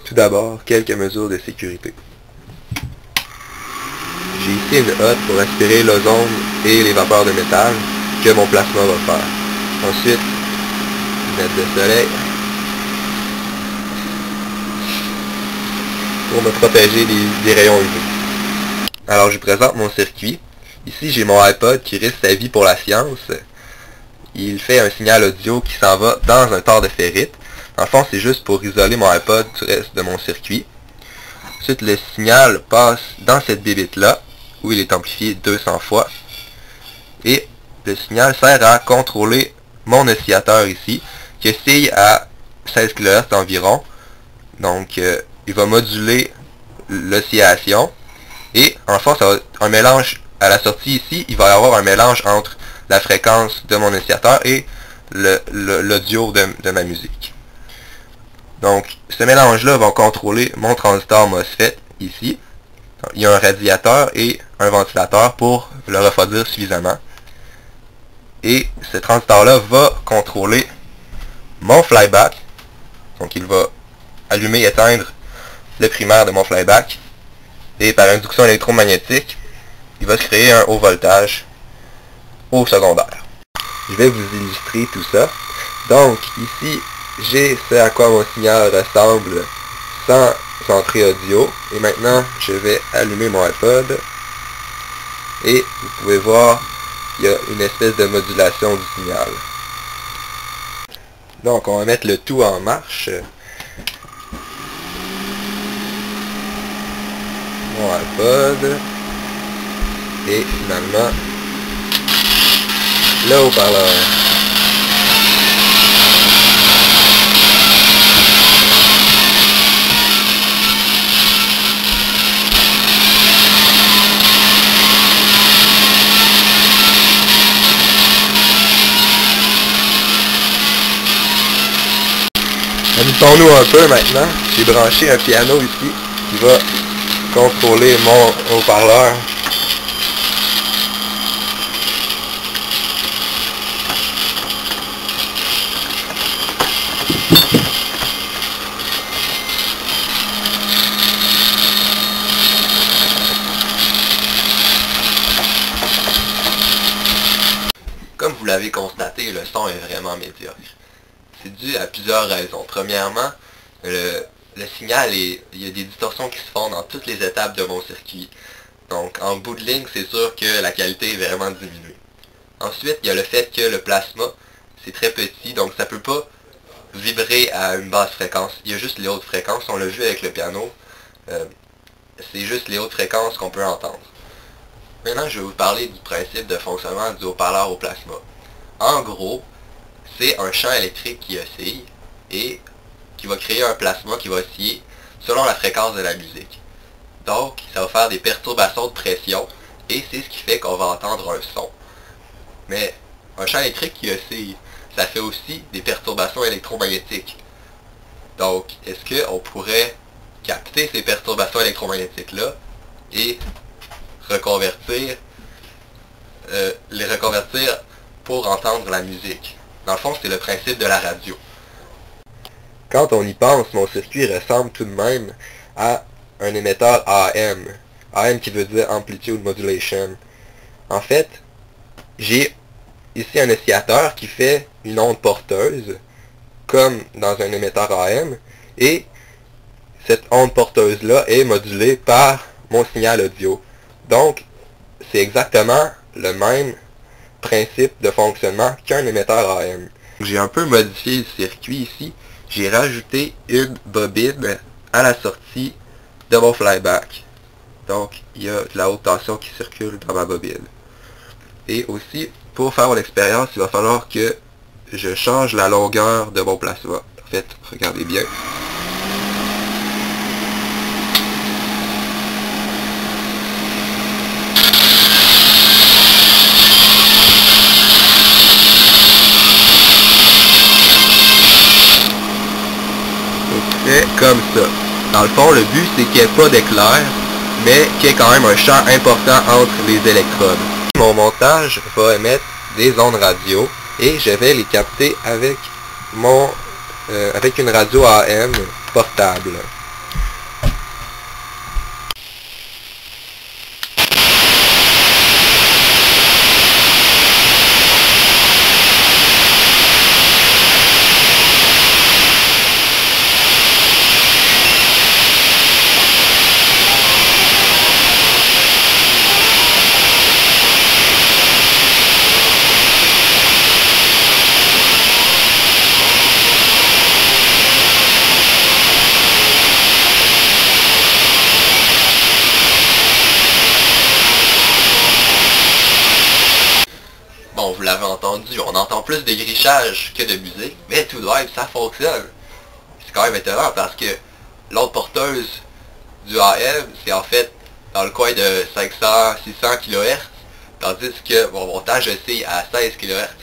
Tout d'abord, quelques mesures de sécurité. J'ai ici une hotte pour aspirer l'ozone et les vapeurs de métal que mon plasma va faire. Ensuite, lunettes de soleil pour me protéger des rayons UV. Alors je vous présente mon circuit. Ici j'ai mon iPod qui risque sa vie pour la science. Il fait un signal audio qui s'en va dans un tore de ferrite. En fond, c'est juste pour isoler mon iPod du reste de mon circuit. Ensuite, le signal passe dans cette bébite-là, où il est amplifié 200 fois. Et le signal sert à contrôler mon oscillateur ici, qui oscille à 16 kHz environ. Donc, il va moduler l'oscillation. Et en fond, ça va être un mélange à la sortie ici. Il va y avoir un mélange entre la fréquence de mon oscillateur et l'audio de ma musique. Donc, ce mélange-là va contrôler mon transistor MOSFET ici. Il y a un radiateur et un ventilateur pour le refroidir suffisamment. Et ce transistor-là va contrôler mon flyback. Donc, il va allumer et éteindre le primaire de mon flyback. Et par induction électromagnétique, il va se créer un haut voltage au secondaire. Je vais vous illustrer tout ça. Donc, ici, j'ai ce à quoi mon signal ressemble sans entrée audio. Et maintenant, je vais allumer mon iPod. Et vous pouvez voir, il y a une espèce de modulation du signal. Donc, on va mettre le tout en marche. Mon iPod. Et finalement, le haut-parleur. Amusons-nous un peu maintenant. J'ai branché un piano ici qui va contrôler mon haut-parleur. Comme vous l'avez constaté, le son est vraiment médiocre. C'est dû à plusieurs raisons. Premièrement, le signal, il y a des distorsions qui se font dans toutes les étapes de mon circuit. Donc, en bout de ligne, c'est sûr que la qualité est vraiment diminuée. Ensuite, il y a le fait que le plasma, c'est très petit, donc ça peut pas vibrer à une basse fréquence. Il y a juste les hautes fréquences, on l'a vu avec le piano. C'est juste les hautes fréquences qu'on peut entendre. Maintenant, je vais vous parler du principe de fonctionnement du haut-parleur au plasma. En gros, c'est un champ électrique qui oscille et qui va créer un plasma qui va osciller selon la fréquence de la musique. Donc, ça va faire des perturbations de pression et c'est ce qui fait qu'on va entendre un son. Mais un champ électrique qui oscille, ça fait aussi des perturbations électromagnétiques. Donc, est-ce qu'on pourrait capter ces perturbations électromagnétiques-là et les reconvertir pour entendre la musique? Dans le fond, c'est le principe de la radio. Quand on y pense, mon circuit ressemble tout de même à un émetteur AM. AM qui veut dire Amplitude Modulation. En fait, j'ai ici un oscillateur qui fait une onde porteuse, comme dans un émetteur AM, et cette onde porteuse-là est modulée par mon signal audio. Donc, c'est exactement le même principe de fonctionnement qu'un émetteur AM. J'ai un peu modifié le circuit ici. J'ai rajouté une bobine à la sortie de mon flyback. Donc, il y a de la haute tension qui circule dans ma bobine. Et aussi, pour faire l'expérience, il va falloir que je change la longueur de mon plasma. En fait, regardez bien. Comme ça. Dans le fond, le but, c'est qu'il n'y ait pas d'éclair, mais qu'il y ait quand même un champ important entre les électrodes. Mon montage va émettre des ondes radio et je vais les capter avec avec une radio AM portable. entendu, on entend plus de grichage que de musique, mais tout de même, ça fonctionne. C'est quand même étonnant parce que l'autre porteuse du AM, c'est en fait dans le coin de 500-600 kHz, tandis que mon montage c'est à 16 kHz.